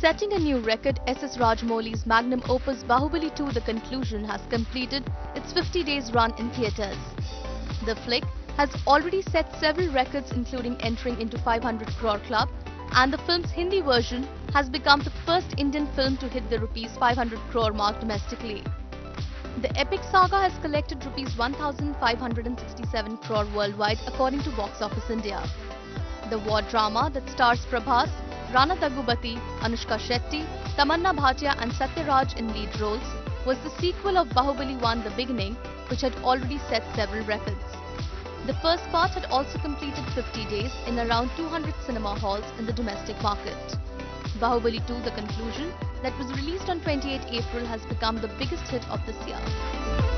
Setting a new record, Rajamouli's magnum opus Baahubali 2 The Conclusion has completed its 50 days run in theatres. The flick has already set several records, including entering into 500 crore club, and the film's Hindi version has become the first Indian film to hit the rupees 500 crore mark domestically. The epic saga has collected rupees 1,567 crore worldwide according to Box Office India. The war drama that stars Prabhas, Rana Daggubati, Anushka Shetty, Tamannaah Bhatia and Sathyaraj in lead roles was the sequel of Baahubali 1 The Beginning, which had already set several records. The first part had also completed 50 days in around 200 cinema halls in the domestic market. Baahubali 2 The Conclusion, that was released on 28 April, has become the biggest hit of this year.